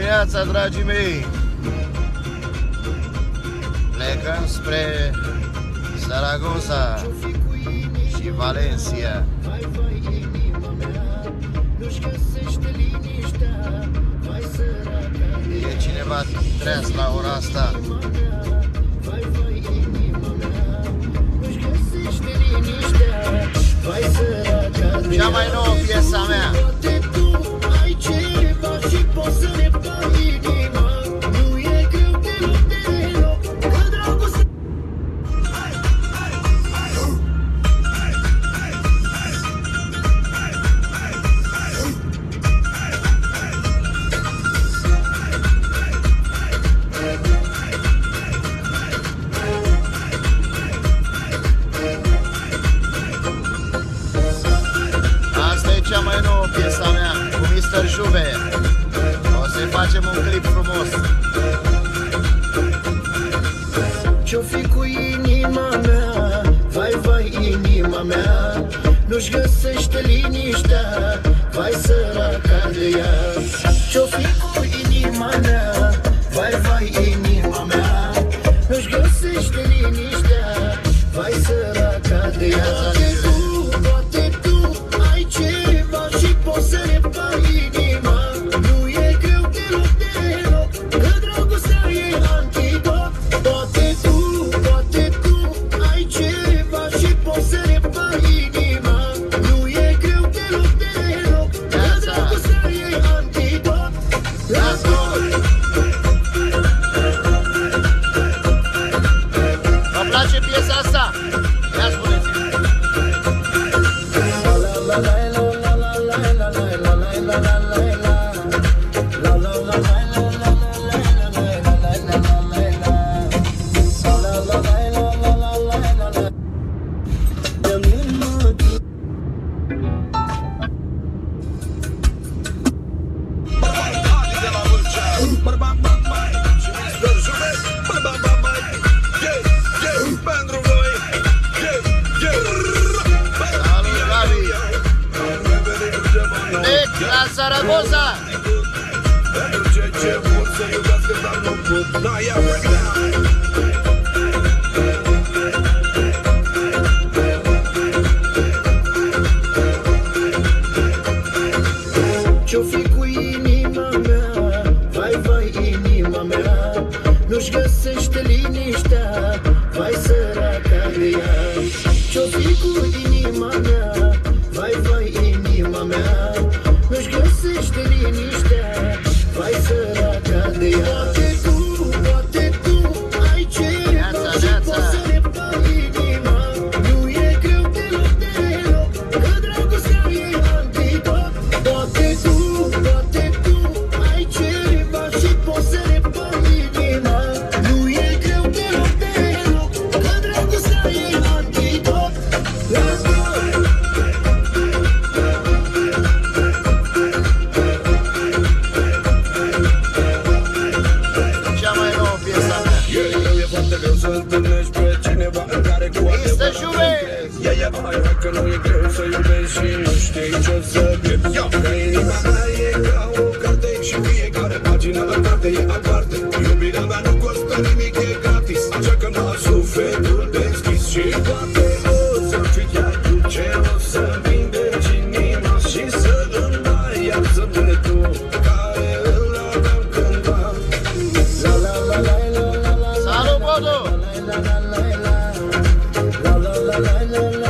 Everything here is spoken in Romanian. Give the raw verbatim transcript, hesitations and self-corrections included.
dimineața, dragii mei! Plecăm spre Zaragoza și Valencia. E cineva treaz la ora asta. Cea mai nouă piesa mea. Cea mai nouă piesa mea cu mister Juve. O să-i facem un clip frumos. Ce-o fi cu inima mea? Vai, vai, inima mea nu-și găsește liniștea. Vai, săraca de ea. Ce-o fi cu inima mea? Vai, vai, inima mea nu-și găsește liniștea. Vai, săraca de ea. Poți să repari inima, nu e greu deloc, deloc, că dragostea e antidot. Poate tu, poate tu ai ceva și poți să repari inima, nu e greu deloc, deloc, că dragostea e antidot. Let's go! Vă place piesa asta? Ia spuneți-mi! La Zaragoza! Ce-o fi cu inima mea? Vai, vai, inima mea nu-și găsește liniștea. Vai, săraca de ea. Ce-o fi cu inima mea? Vai, vai, inima mea nu-și găsește liniștea. Vai, săraca de ea. Poate tu, poate tu ai ceva și poți să repari inima, nu e greu deloc, deloc, că dragostea e antidot. Poate tu, poate tu ai ceva și poți să repari inima, nu e greu deloc, deloc, că dragostea e antidot. Let's go! mister Juve! Ia, ia, hai, hai că nu e greu să iubești și nu știi ce să pierzi. Că inima mea e ca o carte și fiecare pagina la carte e aparte. Iubirea mea nu costă nimic, e gratis, așa că n-am sufletul deschis. Și poate o să fii chiar tu ce o să vindeci inima și să îmi dai iar sufletul care îl aveam cândva. La la la la la la la. Salut, Bodo! La la la la la.